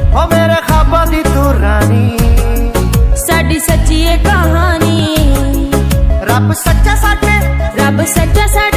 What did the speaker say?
ओ मेरे ख्वाबां दी तू रानी, साडी सच्ची है कहानी। रब सच्चा साडे, रब सच्चा